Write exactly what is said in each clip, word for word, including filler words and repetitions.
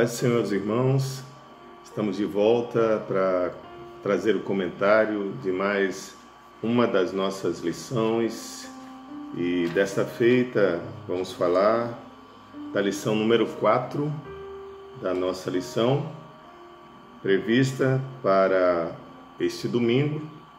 Paz do Senhor, irmãos, estamos de volta para trazer o comentário de mais uma das nossas lições e desta feita vamos falar da lição número quatro da nossa lição prevista para este domingo,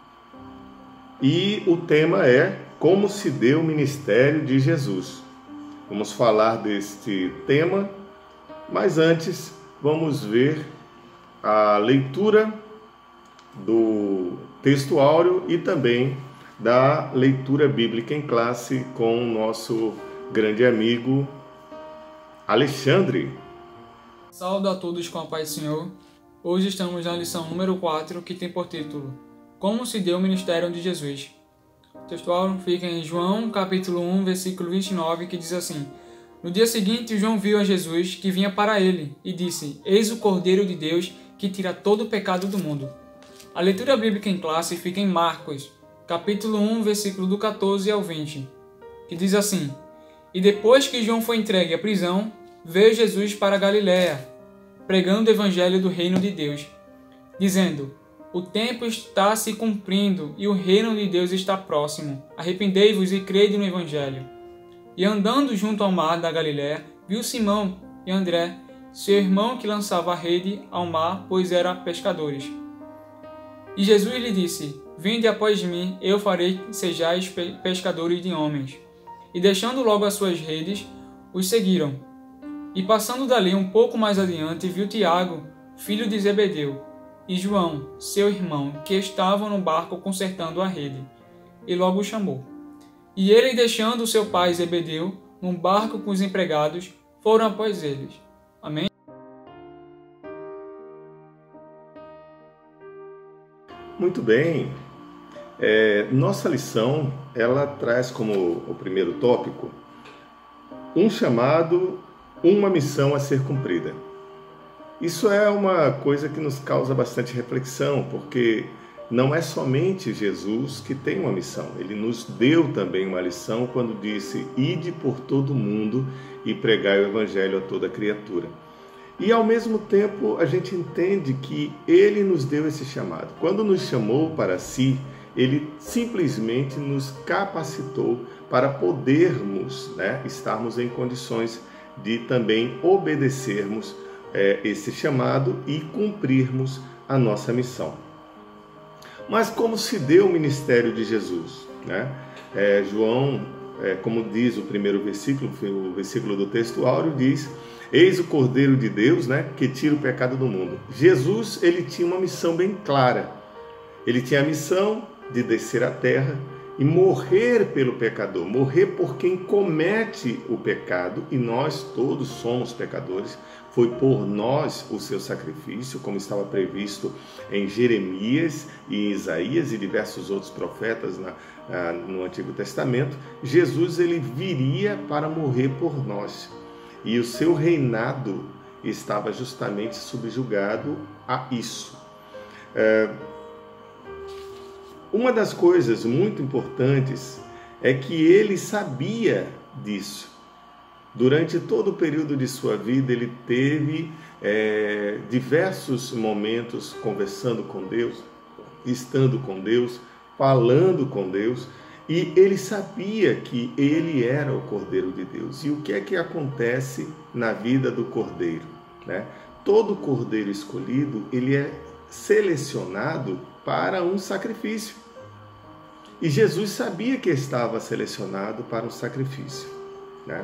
e o tema é como se deu o ministério de Jesus. Vamos falar deste tema, mas antes vamos ver a leitura do texto áureo e também da leitura bíblica em classe com o nosso grande amigo Alexandre. Saúdo a todos com a paz do Senhor. Hoje estamos na lição número quatro, que tem por título Como se deu o ministério de Jesus. O texto áureo fica em João, capítulo um, versículo vinte e nove, que diz assim: No dia seguinte, João viu a Jesus que vinha para ele e disse: Eis o Cordeiro de Deus que tira todo o pecado do mundo. A leitura bíblica em classe fica em Marcos, capítulo um, versículo do catorze ao vinte, que diz assim: E depois que João foi entregue à prisão, veio Jesus para Galiléia, pregando o evangelho do reino de Deus, dizendo: O tempo está se cumprindo e o reino de Deus está próximo. Arrependei-vos e crede no evangelho. E andando junto ao mar da Galiléia, viu Simão e André, seu irmão, que lançava a rede ao mar, pois eram pescadores. E Jesus lhe disse: Vinde após mim, eu farei que sejais pescadores de homens. E deixando logo as suas redes, os seguiram. E passando dali um pouco mais adiante, viu Tiago, filho de Zebedeu, e João, seu irmão, que estavam no barco consertando a rede. E logo o chamou. E ele, deixando o seu pai Zebedeu, num barco com os empregados, foram após eles. Amém? Muito bem. É, nossa lição, ela traz como o primeiro tópico um chamado, uma missão a ser cumprida. Isso é uma coisa que nos causa bastante reflexão, porque não é somente Jesus que tem uma missão. Ele nos deu também uma lição quando disse: Ide por todo o mundo e pregai o evangelho a toda criatura. E ao mesmo tempo a gente entende que Ele nos deu esse chamado. Quando nos chamou para si, Ele simplesmente nos capacitou para podermos, né, estarmos em condições de também obedecermos é, esse chamado e cumprirmos a nossa missão. Mas como se deu o ministério de Jesus? Né? É, João, é, como diz o primeiro versículo, o versículo do texto áureo, diz: Eis o Cordeiro de Deus, né, que tira o pecado do mundo. Jesus, ele tinha uma missão bem clara. Ele tinha a missão de descer à terra e morrer pelo pecador, morrer por quem comete o pecado, e nós todos somos pecadores. Foi por nós o seu sacrifício, como estava previsto em Jeremias e Isaías e diversos outros profetas na, na, no Antigo Testamento. Jesus, ele viria para morrer por nós, e o seu reinado estava justamente subjugado a isso. É, uma das coisas muito importantes é que ele sabia disso. Durante todo o período de sua vida, ele teve é, diversos momentos conversando com Deus, estando com Deus, falando com Deus, e ele sabia que ele era o Cordeiro de Deus. E o que é que acontece na vida do Cordeiro? Né? Todo Cordeiro escolhido, ele é selecionado para um sacrifício. E Jesus sabia que estava selecionado para um sacrifício. Né?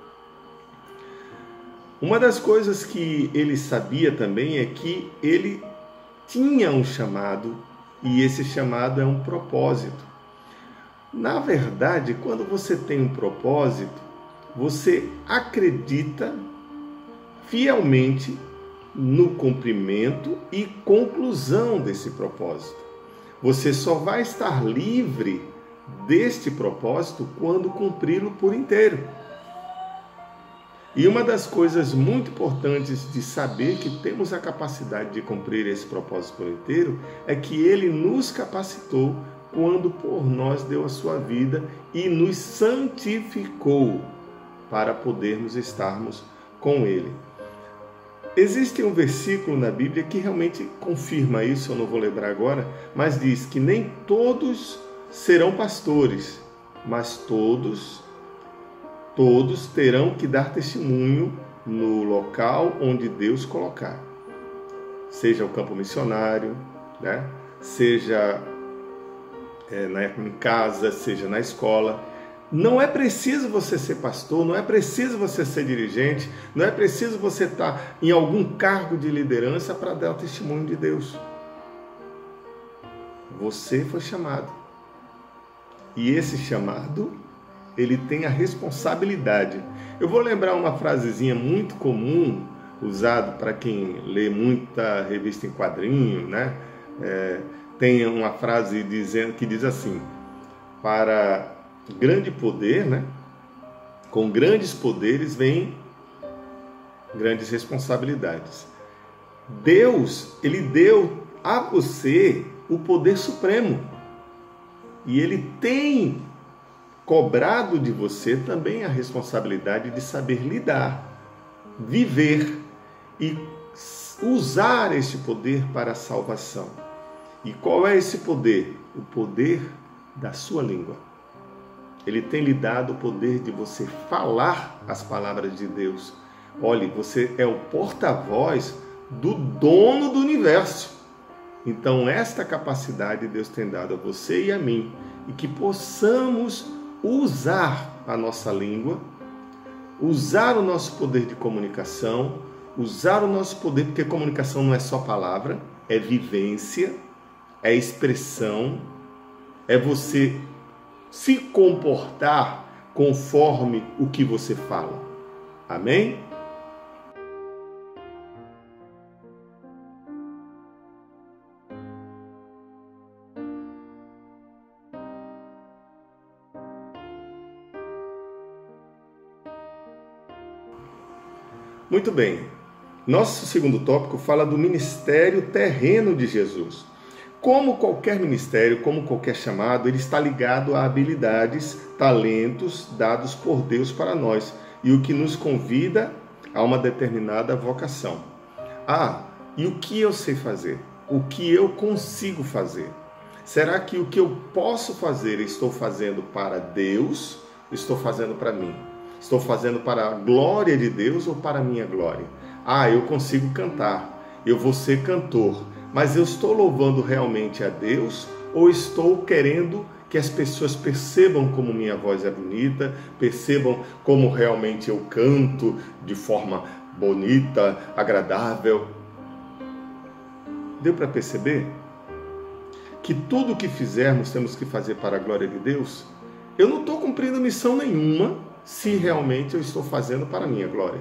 Uma das coisas que ele sabia também é que ele tinha um chamado, e esse chamado é um propósito. Na verdade, quando você tem um propósito, você acredita fielmente no cumprimento e conclusão desse propósito. Você só vai estar livre deste propósito quando cumpri-lo por inteiro. E uma das coisas muito importantes de saber que temos a capacidade de cumprir esse propósito por inteiro é que Ele nos capacitou quando por nós deu a sua vida e nos santificou para podermos estarmos com Ele. Existe um versículo na Bíblia que realmente confirma isso, eu não vou lembrar agora, mas diz que nem todos serão pastores, mas todos, todos terão que dar testemunho no local onde Deus colocar. Seja o campo missionário, né? Seja é, na, em casa, seja na escola. Não é preciso você ser pastor, não é preciso você ser dirigente, não é preciso você estar em algum cargo de liderança para dar o testemunho de Deus. Você foi chamado. E esse chamado, ele tem a responsabilidade. Eu vou lembrar uma frasezinha muito comum, usada para quem lê muita revista em quadrinho, né? É, tem uma frase dizendo, que diz assim: para grande poder, né? Com grandes poderes vem grandes responsabilidades. Deus, ele deu a você o poder supremo. E ele tem cobrado de você também a responsabilidade de saber lidar, viver e usar esse poder para a salvação. E qual é esse poder? O poder da sua língua. Ele tem lhe dado o poder de você falar as palavras de Deus. Olhe, você é o porta-voz do dono do universo. Então, esta capacidade Deus tem dado a você e a mim, e que possamos usar a nossa língua, usar o nosso poder de comunicação, usar o nosso poder, porque comunicação não é só palavra, é vivência, é expressão, é você se comportar conforme o que você fala. Amém? Muito bem. Nosso segundo tópico fala do ministério terreno de Jesus. Como qualquer ministério, como qualquer chamado, ele está ligado a habilidades, talentos dados por Deus para nós e o que nos convida a uma determinada vocação. Ah, e o que eu sei fazer? O que eu consigo fazer? Será que o que eu posso fazer estou fazendo para Deus? Estou fazendo para mim? Estou fazendo para a glória de Deus ou para a minha glória? Ah, eu consigo cantar, eu vou ser cantor, mas eu estou louvando realmente a Deus ou estou querendo que as pessoas percebam como minha voz é bonita, percebam como realmente eu canto de forma bonita, agradável? Deu para perceber que tudo o que fizermos temos que fazer para a glória de Deus? Eu não estou cumprindo missão nenhuma se realmente eu estou fazendo para a minha glória.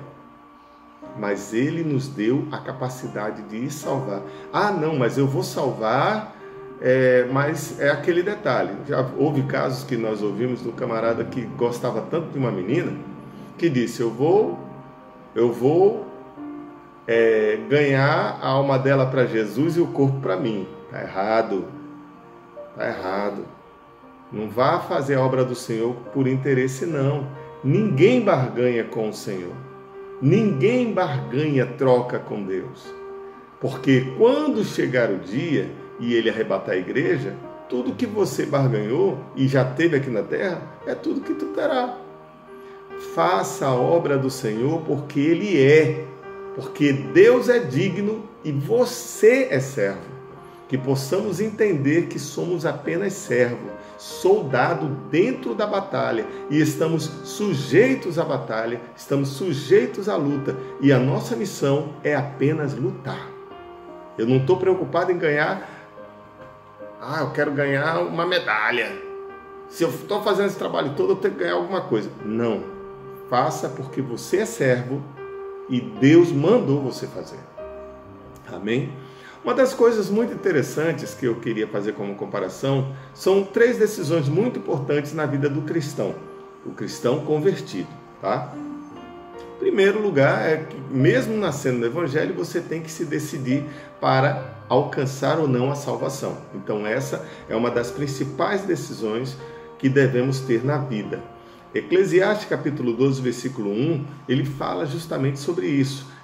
Mas Ele nos deu a capacidade de salvar. Ah, não, mas eu vou salvar, é, mas é aquele detalhe. Já houve casos que nós ouvimos de um camarada que gostava tanto de uma menina, que disse, eu vou, eu vou é, ganhar a alma dela para Jesus e o corpo para mim. Está errado, está errado. Não vá fazer a obra do Senhor por interesse, não. Ninguém barganha com o Senhor. Ninguém barganha, troca com Deus. Porque quando chegar o dia e Ele arrebatar a igreja, tudo que você barganhou e já teve aqui na terra, é tudo que tu terá. Faça a obra do Senhor porque Ele é. Porque Deus é digno e você é servo. Que possamos entender que somos apenas servo, soldado dentro da batalha e estamos sujeitos à batalha, estamos sujeitos à luta e a nossa missão é apenas lutar. Eu não estou preocupado em ganhar, ah, eu quero ganhar uma medalha. Se eu estou fazendo esse trabalho todo, eu tenho que ganhar alguma coisa. Não, faça porque você é servo e Deus mandou você fazer. Amém? Uma das coisas muito interessantes que eu queria fazer como comparação são três decisões muito importantes na vida do cristão, o cristão convertido, tá? Em primeiro lugar, é que mesmo nascendo no Evangelho, você tem que se decidir para alcançar ou não a salvação. Então essa é uma das principais decisões que devemos ter na vida. Eclesiastes capítulo doze, versículo um, ele fala justamente sobre isso.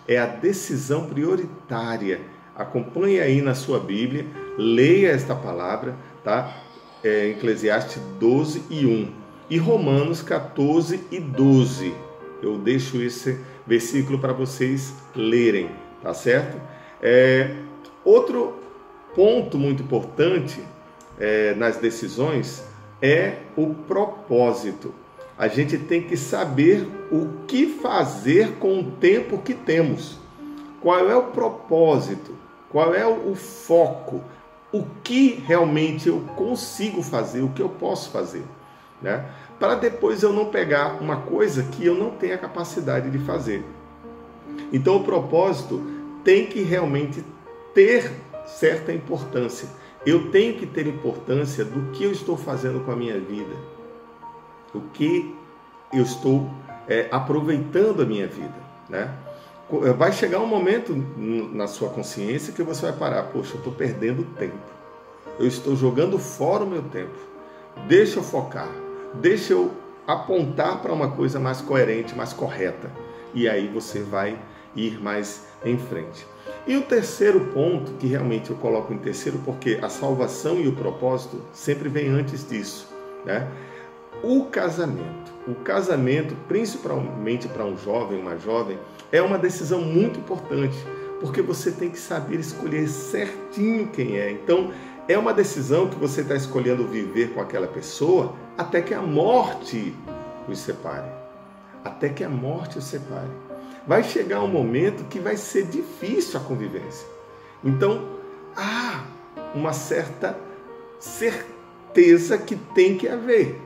é a decisão prioritária. Acompanhe aí na sua Bíblia, leia esta palavra, tá? É, Eclesiastes doze e um e Romanos quatorze e doze. Eu deixo esse versículo para vocês lerem, tá certo? É, outro ponto muito importante é, nas decisões é o propósito. A gente tem que saber o que fazer com o tempo que temos. Qual é o propósito? Qual é o foco? O que realmente eu consigo fazer? O que eu posso fazer? Né? Para depois eu não pegar uma coisa que eu não tenho a capacidade de fazer. Então o propósito tem que realmente ter certa importância. Eu tenho que ter importância do que eu estou fazendo com a minha vida. O que eu estou é, aproveitando a minha vida, né? Vai chegar um momento na sua consciência que você vai parar. Poxa, eu estou perdendo tempo. Eu estou jogando fora o meu tempo. Deixa eu focar. Deixa eu apontar para uma coisa mais coerente, mais correta. E aí você vai ir mais em frente. E o terceiro ponto, que realmente eu coloco em terceiro, porque a salvação e o propósito sempre vem antes disso, né? O casamento. O casamento, principalmente para um jovem, uma jovem, é uma decisão muito importante, porque você tem que saber escolher certinho quem é. Então, é uma decisão que você está escolhendo viver com aquela pessoa até que a morte os separe. Até que a morte os separe. Vai chegar um momento que vai ser difícil a convivência. Então, há uma certa certeza que tem que haver.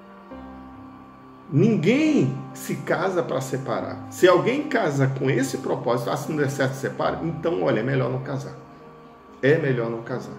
Ninguém se casa para separar. Se alguém casa com esse propósito, ah, se não der certo, separa, então, olha, é melhor não casar. É melhor não casar.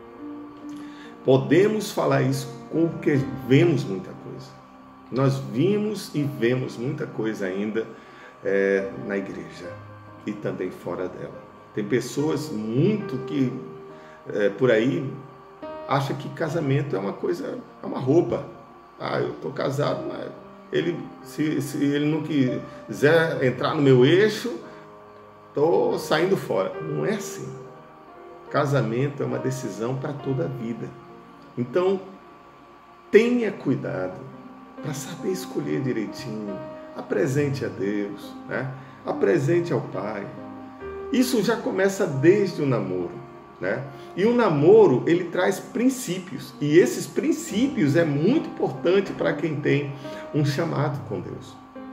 Podemos falar isso porque vemos muita coisa. Nós vimos e vemos muita coisa ainda é, na igreja e também fora dela. Tem pessoas muito que é, por aí acham que casamento é uma coisa, é uma roupa. Ah, eu estou casado, mas ele, se, se ele não quiser entrar no meu eixo, estou saindo fora. Não é assim. Casamento é uma decisão para toda a vida. Então, tenha cuidado para saber escolher direitinho. Apresente a Deus, né? Apresente ao Pai. Isso já começa desde o namoro, né? E o namoro, ele traz princípios. E esses princípios é muito importante para quem tem um chamado com Deus.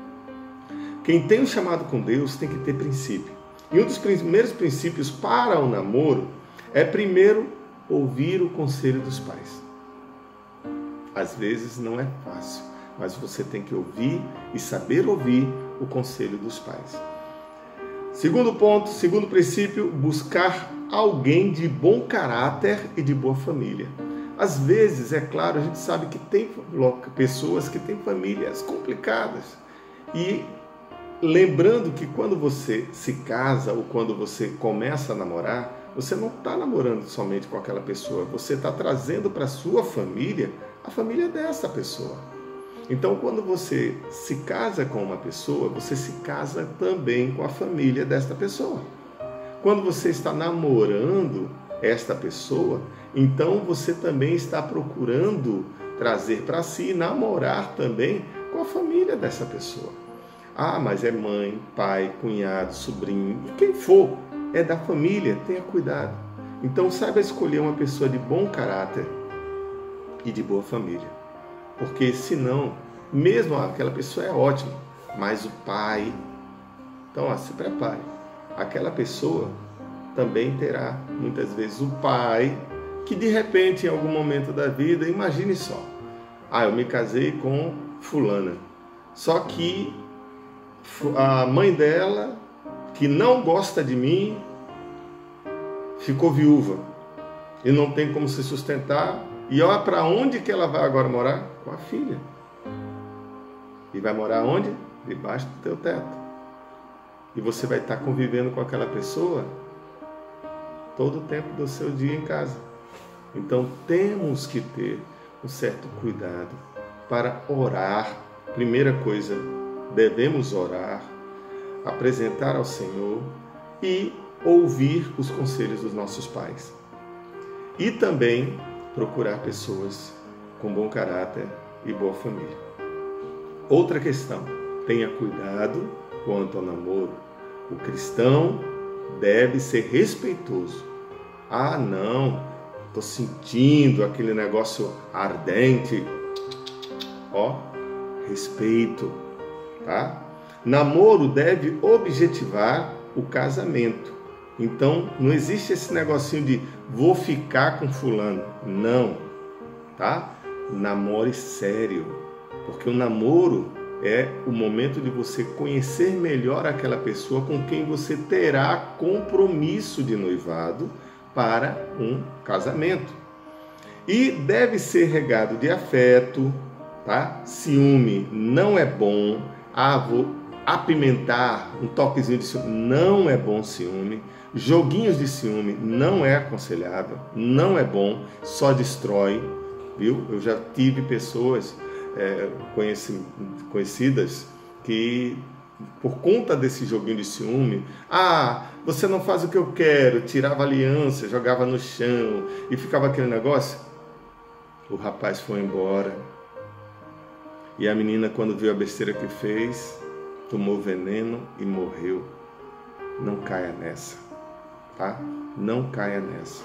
Quem tem um chamado com Deus tem que ter princípio. E um dos primeiros princípios para o namoro é, primeiro, ouvir o conselho dos pais. Às vezes não é fácil, mas você tem que ouvir e saber ouvir o conselho dos pais. Segundo ponto, segundo princípio, buscar alguém de bom caráter e de boa família. Às vezes, é claro, a gente sabe que tem pessoas que têm famílias complicadas. E lembrando que quando você se casa ou quando você começa a namorar, você não está namorando somente com aquela pessoa, você está trazendo para a sua família a família dessa pessoa. Então, quando você se casa com uma pessoa, você se casa também com a família desta pessoa. Quando você está namorando esta pessoa, então você também está procurando trazer para si, namorar também com a família dessa pessoa. Ah, mas é mãe, pai, cunhado, sobrinho, quem for, é da família, tenha cuidado. Então saiba escolher uma pessoa de bom caráter e de boa família. Porque senão, mesmo aquela pessoa é ótima, mas o pai... Então, ó, se prepare. Aquela pessoa também terá, muitas vezes, o pai, que de repente, em algum momento da vida, imagine só. Ah, eu me casei com fulana. Só que a mãe dela, que não gosta de mim, ficou viúva e não tem como se sustentar. E olha para onde que ela vai agora morar? Com a filha. E vai morar onde? Debaixo do teu teto. E você vai estar convivendo com aquela pessoa todo o tempo do seu dia em casa. Então temos que ter um certo cuidado para orar. Primeira coisa, devemos orar. apresentar ao Senhor e ouvir os conselhos dos nossos pais. E também procurar pessoas com bom caráter e boa família. Outra questão, tenha cuidado quanto ao namoro. O cristão deve ser respeitoso. Ah, não, estou sentindo aquele negócio ardente. Ó, respeito, tá? Namoro deve objetivar o casamento. Então, não existe esse negocinho de vou ficar com fulano. Não, tá? Namore sério, porque o namoro é o momento de você conhecer melhor aquela pessoa com quem você terá compromisso de noivado para um casamento. E deve ser regado de afeto, tá? Ciúme não é bom. Ah, vou apimentar um toquezinho de ciúme. Não é bom ciúme. Joguinhos de ciúme não é aconselhável, não é bom, só destrói, viu? Eu já tive pessoas é, conheci, conhecidas que, por conta desse joguinho de ciúme, ah, você não faz o que eu quero, tirava aliança, jogava no chão e ficava aquele negócio. O rapaz foi embora e a menina, quando viu a besteira que fez, tomou veneno e morreu. Não caia nessa. Tá? Não caia nessa.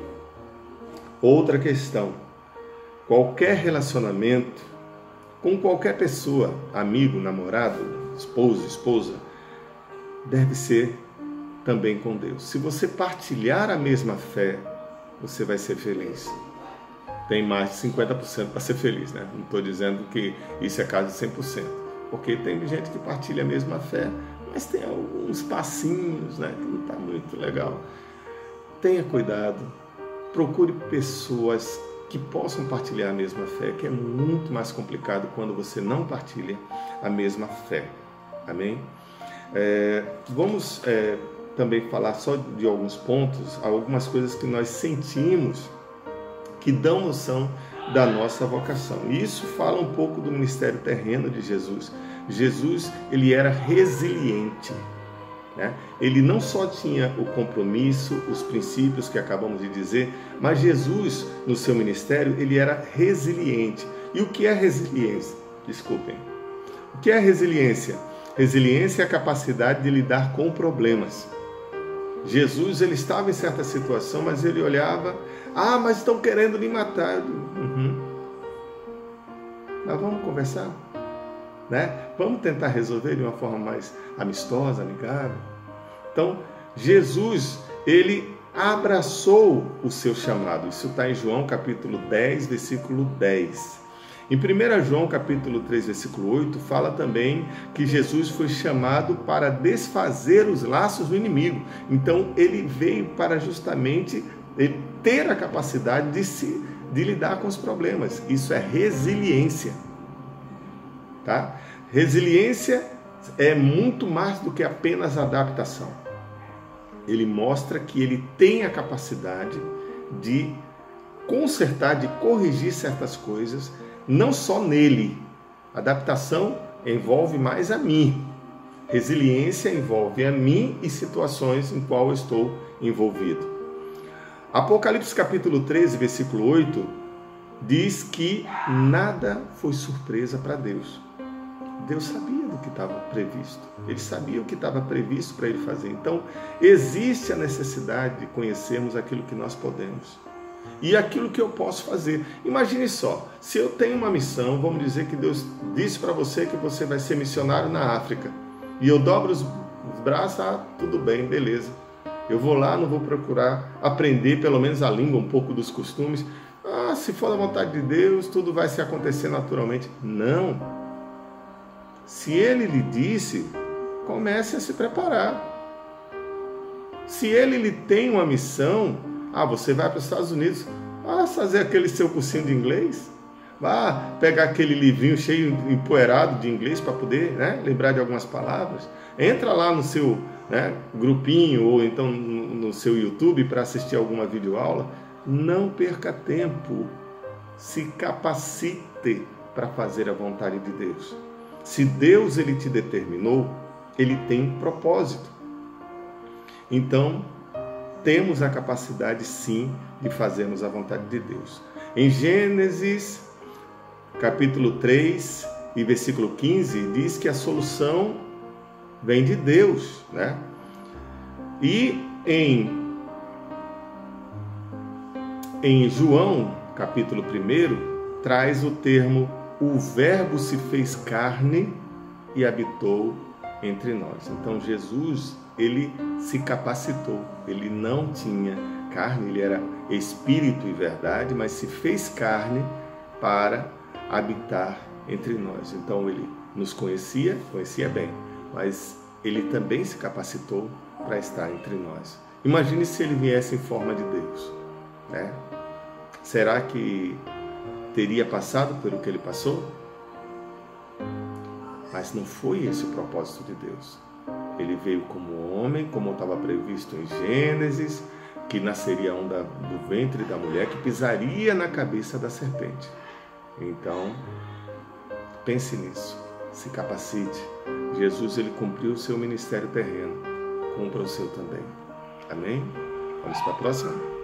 Outra questão, qualquer relacionamento com qualquer pessoa, amigo, namorado, esposo, esposa, deve ser também com Deus. Se você partilhar a mesma fé, você vai ser feliz. Tem mais de cinquenta por cento para ser feliz, né? Não estou dizendo que isso é caso de cem por cento, porque tem gente que partilha a mesma fé, mas tem alguns passinhos, né, que não está muito legal. Tenha cuidado, procure pessoas que possam partilhar a mesma fé, que é muito mais complicado quando você não partilha a mesma fé. Amém? É, vamos é, também falar só de alguns pontos, algumas coisas que nós sentimos que dão noção da nossa vocação. E isso fala um pouco do ministério terreno de Jesus. Jesus, ele era resiliente, né? Ele não só tinha o compromisso, os princípios que acabamos de dizer, mas Jesus, no seu ministério, ele era resiliente. E o que é resiliência? Desculpem. O que é resiliência? Resiliência é a capacidade de lidar com problemas. Jesus, ele estava em certa situação, mas ele olhava, ah, mas estão querendo me matar. Uhum. Mas vamos conversar? Né? Vamos tentar resolver de uma forma mais amistosa, amigável. Então, Jesus, ele abraçou o seu chamado. Isso está em João capítulo dez, versículo dez. Em primeiro João capítulo três, versículo oito, fala também que Jesus foi chamado para desfazer os laços do inimigo. Então, ele veio para justamente ter a capacidade de, se, de lidar com os problemas. Isso é resiliência. Tá? Resiliência é muito mais do que apenas adaptação. Ele mostra que ele tem a capacidade de consertar, de corrigir certas coisas, não só nele. Adaptação envolve mais a mim. Resiliência envolve a mim e situações em qual eu estou envolvido. Apocalipse capítulo treze, versículo oito, diz que nada foi surpresa para Deus. Deus sabia do que estava previsto. Ele sabia o que estava previsto para ele fazer. Então, existe a necessidade de conhecermos aquilo que nós podemos e aquilo que eu posso fazer. Imagine só, se eu tenho uma missão, vamos dizer que Deus disse para você que você vai ser missionário na África, e eu dobro os braços, ah, tudo bem, beleza. Eu vou lá, não vou procurar aprender pelo menos a língua, um pouco dos costumes. Ah, se for da vontade de Deus, tudo vai se acontecer naturalmente. Não. Se Ele lhe disse, comece a se preparar. Se Ele lhe tem uma missão, ah, você vai para os Estados Unidos, vá fazer aquele seu cursinho de inglês, vá pegar aquele livrinho cheio, empoeirado de inglês para poder, né, lembrar de algumas palavras. Entra lá no seu, né, grupinho ou então no, no seu YouTube para assistir alguma videoaula. Não perca tempo. Se capacite para fazer a vontade de Deus. Se Deus ele te determinou, ele tem propósito. Então, temos a capacidade, sim, de fazermos a vontade de Deus. Em Gênesis, capítulo três e versículo quinze, diz que a solução vem de Deus, né? E em, em João, capítulo um, traz o termo: o Verbo se fez carne e habitou entre nós. Então, Jesus, ele se capacitou. Ele não tinha carne, ele era espírito e verdade, mas se fez carne para habitar entre nós. Então, ele nos conhecia, conhecia bem, mas ele também se capacitou para estar entre nós. Imagine se ele viesse em forma de Deus, né? Será que teria passado pelo que ele passou? Mas não foi esse o propósito de Deus. Ele veio como homem, como estava previsto em Gênesis, que nasceria um da, do ventre da mulher, que pisaria na cabeça da serpente. Então, pense nisso, se capacite. Jesus, ele cumpriu o seu ministério terreno, cumpra o seu também. Amém? Vamos para a próxima?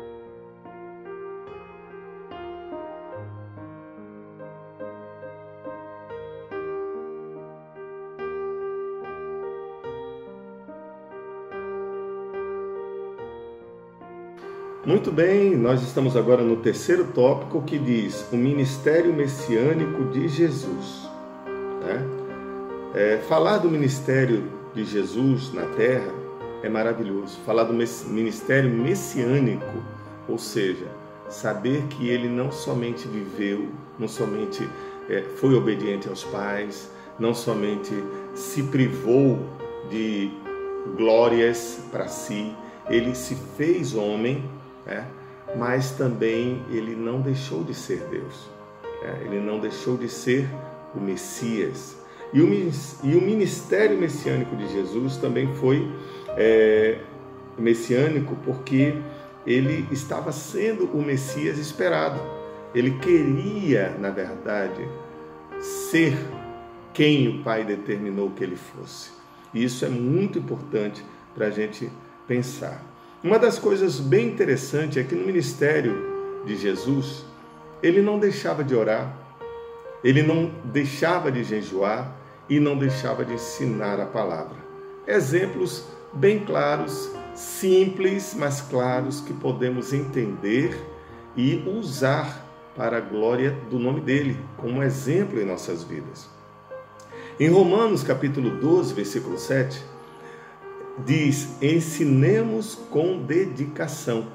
Muito bem, nós estamos agora no terceiro tópico, que diz o ministério messiânico de Jesus. Né? É, falar do ministério de Jesus na terra é maravilhoso. Falar do ministério messiânico, ou seja, saber que ele não somente viveu, não somente é, foi obediente aos pais, não somente se privou de glórias para si, ele se fez homem, É, mas também ele não deixou de ser Deus, é, ele não deixou de ser o Messias. E o, e o ministério messiânico de Jesus também foi é, messiânico porque ele estava sendo o Messias esperado. Ele queria, na verdade, ser quem o Pai determinou que ele fosse. E isso é muito importante para a gente pensar. Uma das coisas bem interessantes é que no ministério de Jesus, ele não deixava de orar, ele não deixava de jejuar e não deixava de ensinar a palavra. Exemplos bem claros, simples, mas claros, que podemos entender e usar para a glória do nome dele, como exemplo em nossas vidas. Em Romanos capítulo doze, versículo sete, diz: ensinemos com dedicação.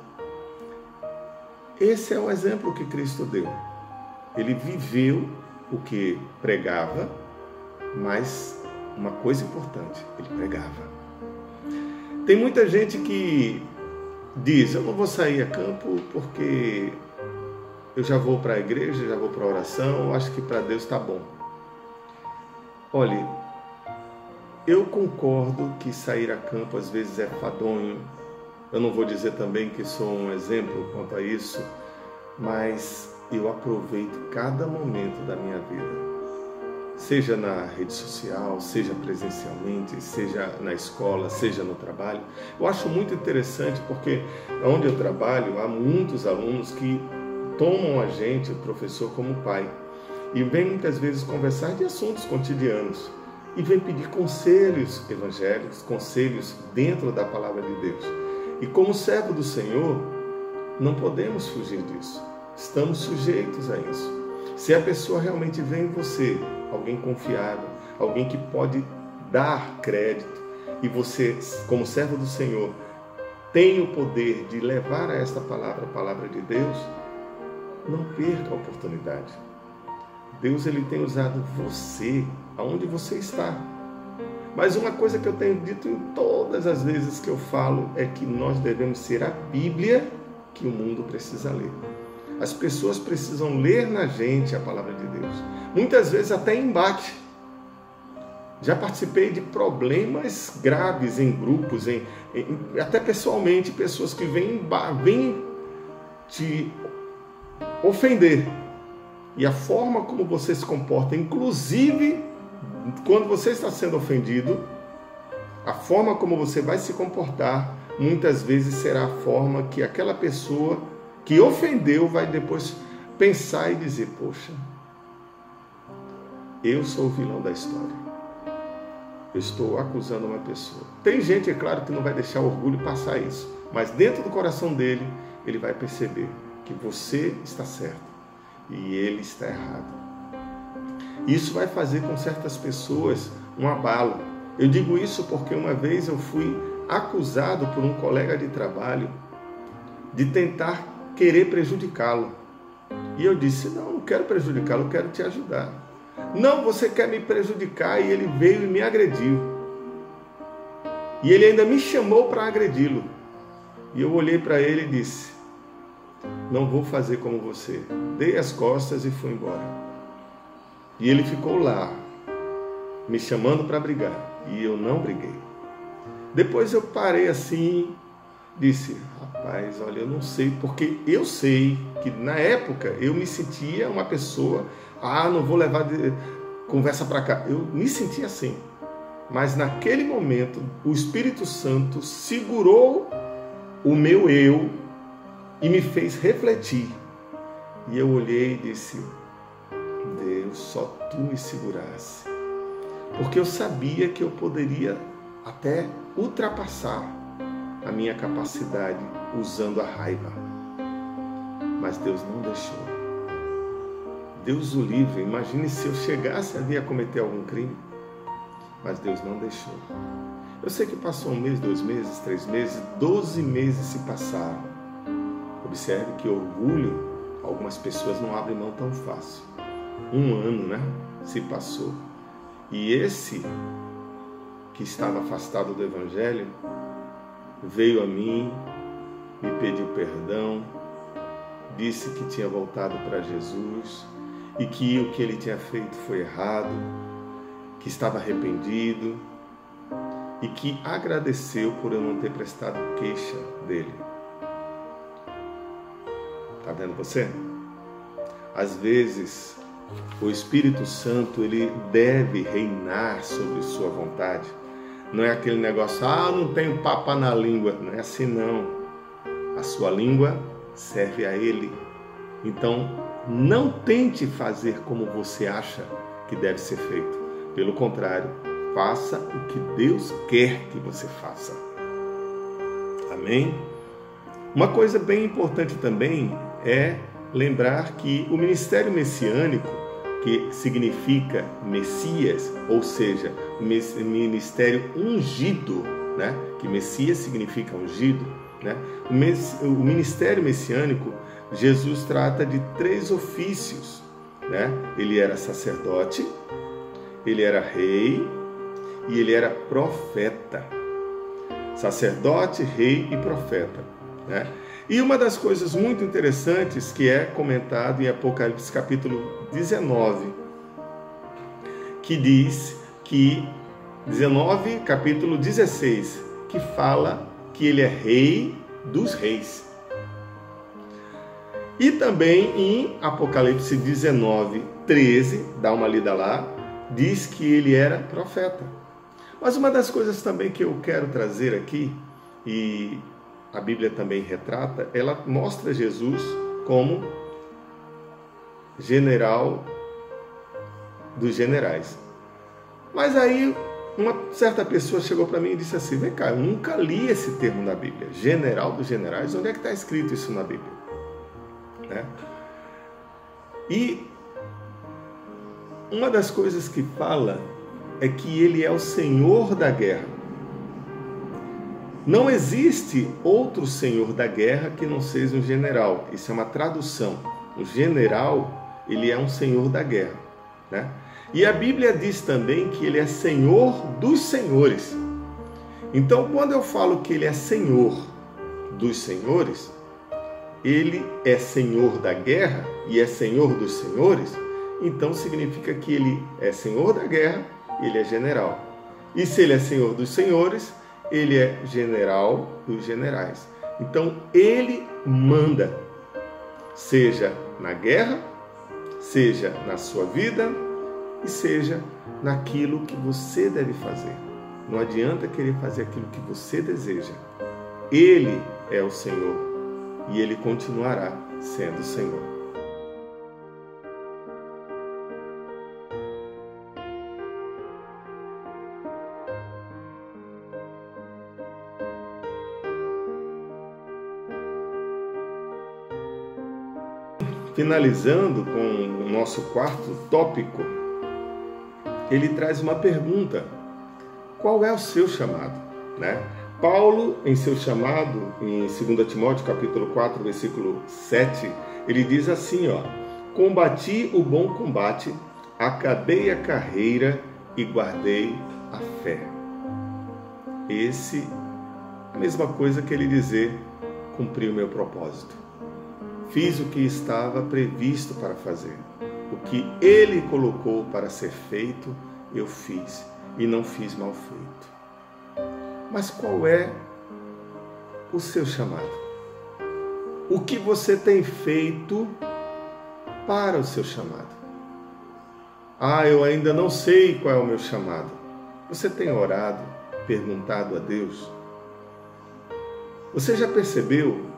Esse é o exemplo que Cristo deu. Ele viveu o que pregava, mas uma coisa importante, ele pregava. Tem muita gente que diz: eu não vou sair a campo porque eu já vou para a igreja, já vou para a oração, acho que para Deus está bom. Olhe, eu concordo que sair a campo às vezes é fadonho. Eu não vou dizer também que sou um exemplo quanto a isso, mas eu aproveito cada momento da minha vida. Seja na rede social, seja presencialmente, seja na escola, seja no trabalho. Eu acho muito interessante porque onde eu trabalho há muitos alunos que tomam a gente, o professor, como pai. E vem muitas vezes conversar de assuntos cotidianos. E vem pedir conselhos evangélicos, conselhos dentro da palavra de Deus. E como servo do Senhor, não podemos fugir disso. Estamos sujeitos a isso. Se a pessoa realmente vê em você alguém confiável, alguém que pode dar crédito, e você, como servo do Senhor, tem o poder de levar a esta palavra, a palavra de Deus, não perca a oportunidade. Deus, ele tem usado você aonde você está. Mas uma coisa que eu tenho dito em todas as vezes que eu falo é que nós devemos ser a Bíblia que o mundo precisa ler. As pessoas precisam ler na gente a palavra de Deus. Muitas vezes até em embate. Já participei de problemas graves em grupos, em, em, até pessoalmente, pessoas que vêm, vêm te ofender. E a forma como você se comporta, inclusive quando você está sendo ofendido, A forma como você vai se comportar, muitas vezes será a forma que aquela pessoa que ofendeu vai depois pensar e dizer, poxa, eu sou o vilão da história. Eu estou acusando uma pessoa. Tem gente, é claro, que não vai deixar o orgulho passar isso, mas dentro do coração dele, ele vai perceber que você está certo e ele está errado. Isso vai fazer com certas pessoas um abalo. Eu digo isso porque uma vez eu fui acusado por um colega de trabalho de tentar querer prejudicá-lo. E eu disse, não, não quero prejudicá-lo, eu quero te ajudar. Não, você quer me prejudicar, e ele veio e me agrediu. E ele ainda me chamou para agredi-lo. E eu olhei para ele e disse, não vou fazer como você. Dei as costas e fui embora. E ele ficou lá, me chamando para brigar. E eu não briguei. Depois eu parei assim, disse, rapaz, olha, eu não sei, porque eu sei que na época eu me sentia uma pessoa, ah, não vou levar de... conversa para cá. Eu me sentia assim. Mas naquele momento, o Espírito Santo segurou o meu eu e me fez refletir. E eu olhei e disse, Deus, só Tu me segurasse. Porque eu sabia que eu poderia até ultrapassar a minha capacidade usando a raiva. Mas Deus não deixou. Deus o livre. Imagine se eu chegasse ali a cometer algum crime. Mas Deus não deixou. Eu sei que passou um mês, dois meses, três meses, doze meses se passaram. Observe que orgulho, algumas pessoas não abrem mão tão fácil. Um ano, né? Se passou. E esse que estava afastado do Evangelho veio a mim, me pediu perdão, disse que tinha voltado para Jesus e que o que ele tinha feito foi errado, que estava arrependido e que agradeceu por eu não ter prestado queixa dele. Está vendo você? Às vezes, o Espírito Santo, ele deve reinar sobre sua vontade. Não é aquele negócio, ah, não tenho papa na língua. Não é assim, não. A sua língua serve a ele. Então, não tente fazer como você acha que deve ser feito. Pelo contrário, faça o que Deus quer que você faça. Amém? Uma coisa bem importante também é lembrar que o ministério messiânico, que significa Messias, ou seja, ministério ungido, né? Que Messias significa ungido, né? O ministério messiânico, Jesus trata de três ofícios, né? Ele era sacerdote, ele era rei e ele era profeta. Sacerdote, rei e profeta, né? E uma das coisas muito interessantes que é comentado em Apocalipse capítulo dezenove, que diz que, dezenove, capítulo dezesseis, que fala que ele é rei dos reis. E também em Apocalipse dezenove, treze, dá uma lida lá, diz que ele era profeta. Mas uma das coisas também que eu quero trazer aqui, e a Bíblia também retrata, ela mostra Jesus como general dos generais. Mas aí uma certa pessoa chegou para mim e disse assim, vem cá, eu nunca li esse termo na Bíblia, general dos generais, onde é que está escrito isso na Bíblia? Né? E uma das coisas que fala é que ele é o Senhor da guerra. Não existe outro senhor da guerra que não seja um general. Isso é uma tradução. O general, ele é um senhor da guerra, né? E a Bíblia diz também que ele é senhor dos senhores. Então, quando eu falo que ele é senhor dos senhores, ele é senhor da guerra e é senhor dos senhores, então significa que ele é senhor da guerra e ele é general. E se ele é senhor dos senhores, ele é general dos generais. Então, ele manda, seja na guerra, seja na sua vida e seja naquilo que você deve fazer. Não adianta querer fazer aquilo que você deseja. Ele é o Senhor e Ele continuará sendo o Senhor. Finalizando com o nosso quarto tópico, ele traz uma pergunta: qual é o seu chamado? Né? Paulo, em seu chamado, em segunda Timóteo capítulo quatro, versículo sete, ele diz assim, ó: combati o bom combate, acabei a carreira e guardei a fé. Esse, a mesma coisa que ele dizer, cumpri o meu propósito. Fiz o que estava previsto para fazer. O que Ele colocou para ser feito, eu fiz. E não fiz mal feito. Mas qual é o seu chamado? O que você tem feito para o seu chamado? Ah, eu ainda não sei qual é o meu chamado. Você tem orado, perguntado a Deus? Você já percebeu?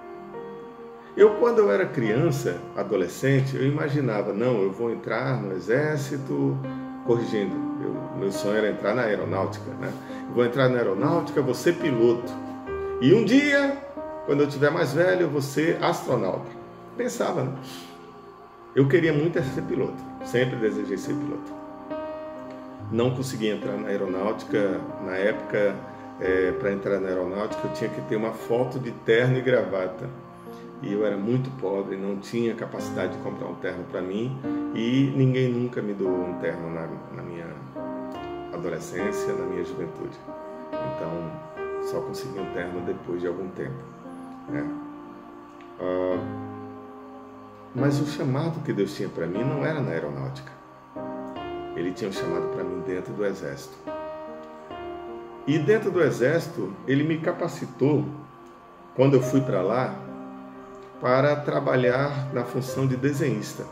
Eu, quando eu era criança, adolescente, eu imaginava, não, eu vou entrar no exército, corrigindo, eu, meu sonho era entrar na aeronáutica, né? Eu vou entrar na aeronáutica, vou ser piloto. E um dia, quando eu tiver mais velho, eu vou ser astronauta. Pensava, né? Eu queria muito ser piloto, sempre desejei ser piloto. Não consegui entrar na aeronáutica, na época, é, para entrar na aeronáutica, eu tinha que ter uma foto de terno e gravata. E eu era muito pobre, não tinha capacidade de comprar um terno para mim e ninguém nunca me doou um terno na, na minha adolescência, na minha juventude. Então, só consegui um terno depois de algum tempo. Né? Uh, mas o chamado que Deus tinha para mim não era na aeronáutica. Ele tinha um chamado para mim dentro do exército. E dentro do exército, ele me capacitou, quando eu fui para lá, para trabalhar na função de desenhista.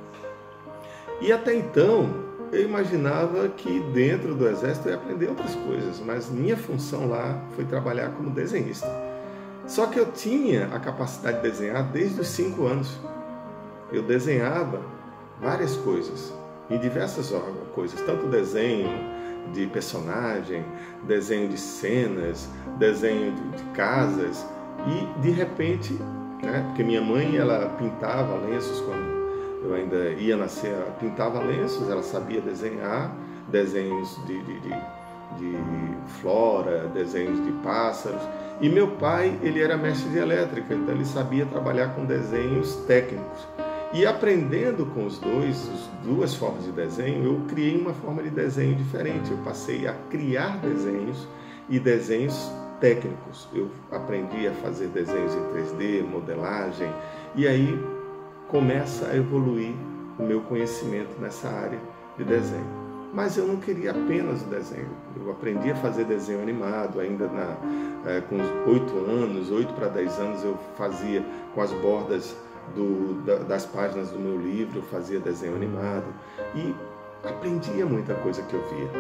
E até então, eu imaginava que dentro do exército eu ia aprender outras coisas, mas minha função lá foi trabalhar como desenhista. Só que eu tinha a capacidade de desenhar desde os cinco anos. Eu desenhava várias coisas, em diversas coisas, tanto desenho de personagem, desenho de cenas, desenho de casas, e de repente, né, porque minha mãe, ela pintava lenços quando eu ainda ia nascer, ela pintava lenços, ela sabia desenhar desenhos de, de, de, de flora, desenhos de pássaros. E meu pai, ele era mestre de elétrica, então ele sabia trabalhar com desenhos técnicos. E aprendendo com os dois, as duas formas de desenho, eu criei uma forma de desenho diferente. Eu passei a criar desenhos e desenhos técnicos. Eu aprendi a fazer desenhos em três D, modelagem, e aí começa a evoluir o meu conhecimento nessa área de desenho. Mas eu não queria apenas o desenho. Eu aprendi a fazer desenho animado, ainda na, é, com oito anos, oito para dez anos, eu fazia com as bordas do, da, das páginas do meu livro, eu fazia desenho animado e aprendia muita coisa que eu via.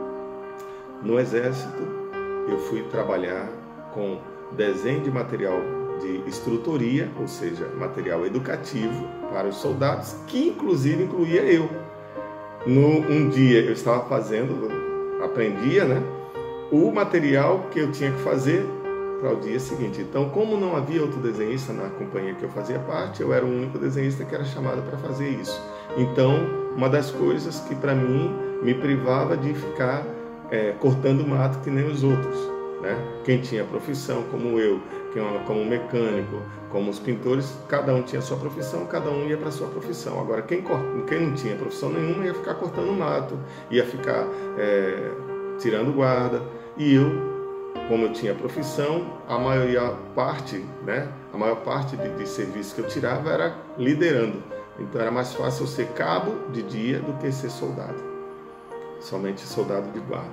No exército, eu fui trabalhar com desenho de material de instrutoria, ou seja, material educativo para os soldados, que inclusive incluía eu. No, um dia eu estava fazendo, aprendia, né, o material que eu tinha que fazer para o dia seguinte. Então, como não havia outro desenhista na companhia que eu fazia parte, eu era o único desenhista que era chamado para fazer isso. Então, uma das coisas que para mim me privava de ficar é, cortando mato que nem os outros, né? Quem tinha profissão, como eu, como mecânico, como os pintores, cada um tinha sua profissão, cada um ia para sua profissão. Agora, quem, quem não tinha profissão nenhuma ia ficar cortando mato, ia ficar é, tirando guarda. E eu, como eu tinha profissão, a maior parte, né, a maior parte de, de serviço que eu tirava era liderando. Então era mais fácil eu ser cabo de dia do que ser soldado. Somente soldado de guarda.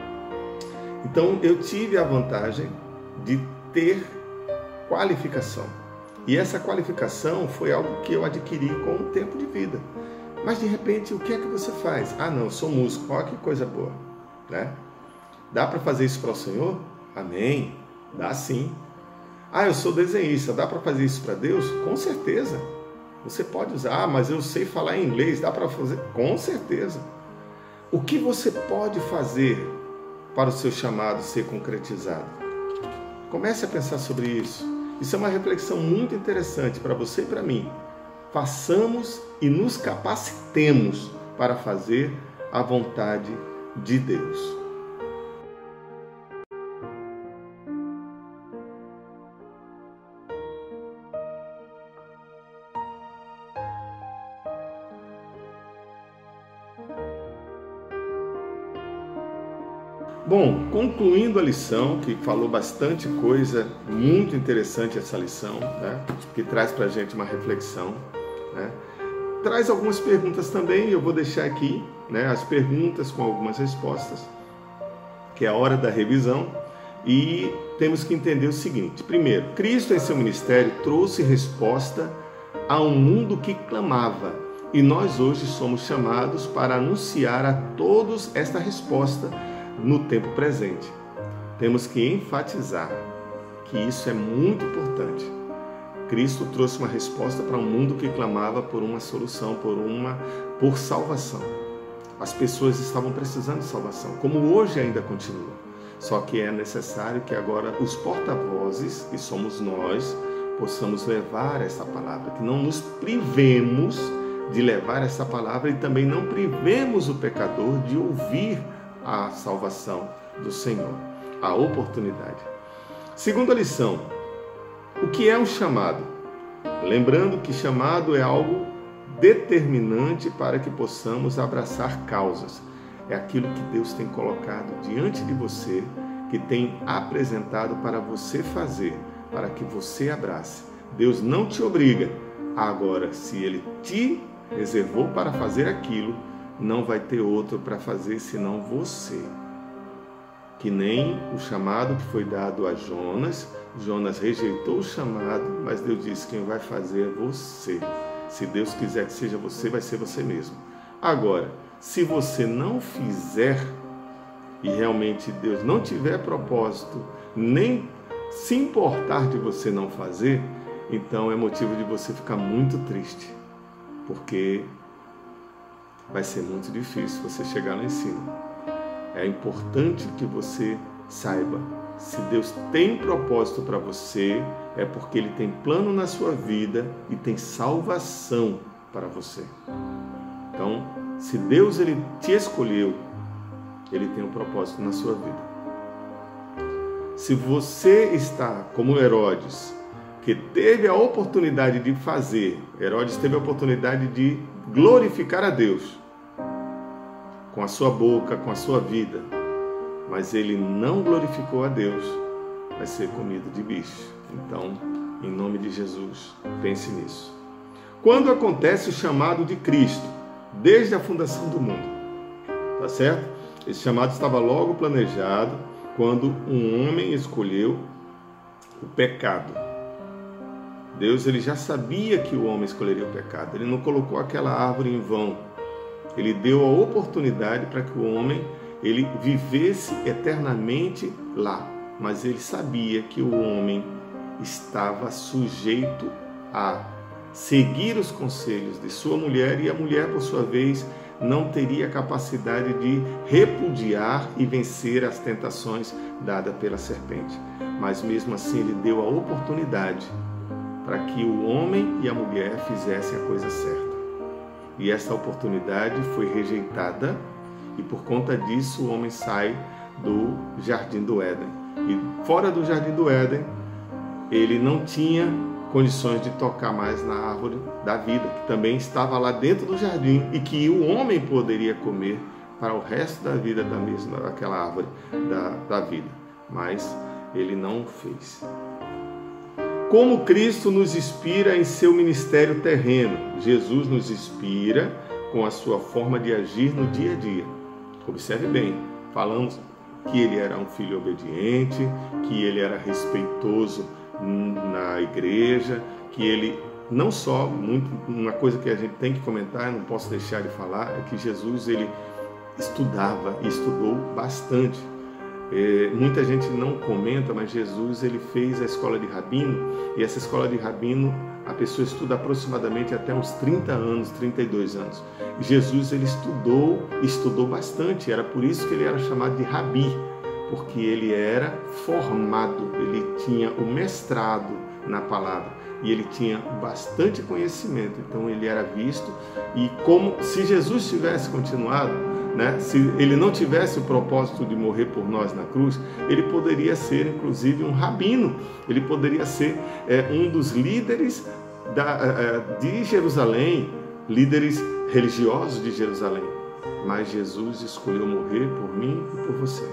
Então eu tive a vantagem de ter qualificação. E essa qualificação foi algo que eu adquiri com o tempo de vida. Mas de repente, o que é que você faz? Ah, não, eu sou músico. Olha que coisa boa, né? Dá para fazer isso para o Senhor? Amém. Dá sim. Ah, eu sou desenhista. Dá para fazer isso para Deus? Com certeza. Você pode usar. Ah, mas eu sei falar inglês. Dá para fazer? Com certeza. O que você pode fazer para o seu chamado ser concretizado? Comece a pensar sobre isso. Isso é uma reflexão muito interessante para você e para mim. Façamos e nos capacitemos para fazer a vontade de Deus. Bom, concluindo a lição, que falou bastante coisa, muito interessante essa lição, né? Que traz para a gente uma reflexão, né? Traz algumas perguntas também, eu vou deixar aqui, né, as perguntas com algumas respostas, que é a hora da revisão, e temos que entender o seguinte. Primeiro, Cristo em seu ministério trouxe resposta a um mundo que clamava, e nós hoje somos chamados para anunciar a todos esta resposta no tempo presente. Temos que enfatizar que isso é muito importante. Cristo trouxe uma resposta para um mundo que clamava por uma solução, por uma por salvação. As pessoas estavam precisando de salvação, como hoje ainda continua. Só que é necessário que agora os porta-vozes, que somos nós, possamos levar essa palavra, que não nos privemos de levar essa palavra e também não privemos o pecador de ouvir a salvação do Senhor, a oportunidade. Segunda lição, o que é um chamado? Lembrando que chamado é algo determinante para que possamos abraçar causas. É aquilo que Deus tem colocado diante de você, que tem apresentado para você fazer, para que você abrace. Deus não te obriga. Agora, se Ele te reservou para fazer aquilo, não vai ter outro para fazer senão você. Que nem o chamado que foi dado a Jonas. Jonas rejeitou o chamado, mas Deus disse: quem vai fazer é você. Se Deus quiser que seja você, vai ser você mesmo. Agora, se você não fizer e realmente Deus não tiver propósito, nem se importar de você não fazer, então é motivo de você ficar muito triste, porque vai ser muito difícil você chegar lá em cima. É importante que você saiba, se Deus tem propósito para você, é porque Ele tem plano na sua vida e tem salvação para você. Então, se Deus ele te escolheu, Ele tem um propósito na sua vida. Se você está como Herodes, que teve a oportunidade de fazer, Herodes teve a oportunidade de glorificar a Deus com a sua boca, com a sua vida, mas ele não glorificou a Deus, vai ser comido de bicho. Então, em nome de Jesus, pense nisso. Quando acontece o chamado de Cristo, desde a fundação do mundo, tá certo? Esse chamado estava logo planejado quando um homem escolheu o pecado. Deus ele já sabia que o homem escolheria o pecado. Ele não colocou aquela árvore em vão. Ele deu a oportunidade para que o homem ele vivesse eternamente lá. Mas ele sabia que o homem estava sujeito a seguir os conselhos de sua mulher, e a mulher, por sua vez, não teria capacidade de repudiar e vencer as tentações dadas pela serpente. Mas mesmo assim ele deu a oportunidade para que o homem e a mulher fizessem a coisa certa. E essa oportunidade foi rejeitada, e por conta disso o homem sai do Jardim do Éden. E fora do Jardim do Éden, ele não tinha condições de tocar mais na árvore da vida, que também estava lá dentro do jardim e que o homem poderia comer para o resto da vida da mesma, daquela árvore da, da vida. Mas ele não o fez. Como Cristo nos inspira em seu ministério terreno, Jesus nos inspira com a sua forma de agir no dia a dia. Observe bem, falamos que ele era um filho obediente, que ele era respeitoso na igreja, que ele não só, muito, uma coisa que a gente tem que comentar, não posso deixar de falar, é que Jesus ele estudava e estudou bastante. É, muita gente não comenta, mas Jesus ele fez a escola de rabino, e essa escola de rabino a pessoa estuda aproximadamente até uns trinta anos, trinta e dois anos. E Jesus ele estudou, estudou bastante, era por isso que ele era chamado de rabi, porque ele era formado, ele tinha o mestrado na palavra e ele tinha bastante conhecimento, então ele era visto. E como se Jesus tivesse continuado, né, se ele não tivesse o propósito de morrer por nós na cruz, ele poderia ser inclusive um rabino, ele poderia ser é, um dos líderes da, é, de Jerusalém, líderes religiosos de Jerusalém. Mas Jesus escolheu morrer por mim e por você.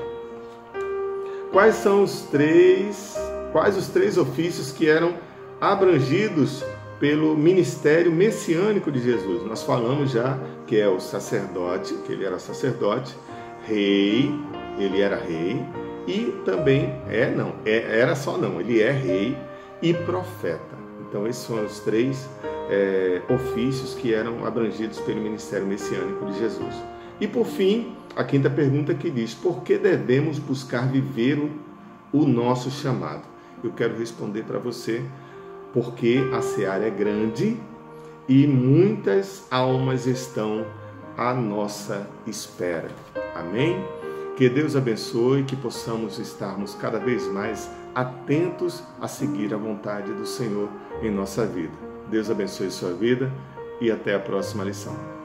Quais são os três, quais os três ofícios que eram abrangidos pelo ministério messiânico de Jesus? Nós falamos já que é o sacerdote, que ele era sacerdote, rei, ele era rei, e também é não, é, era só não, ele é rei e profeta. Então esses são os três é, ofícios que eram abrangidos pelo ministério messiânico de Jesus. E por fim, a quinta pergunta que diz: por que devemos buscar viver o, o nosso chamado? Eu quero responder para você: porque a seara é grande e muitas almas estão à nossa espera. Amém? Que Deus abençoe, que possamos estarmos cada vez mais atentos a seguir a vontade do Senhor em nossa vida. Deus abençoe sua vida e até a próxima lição.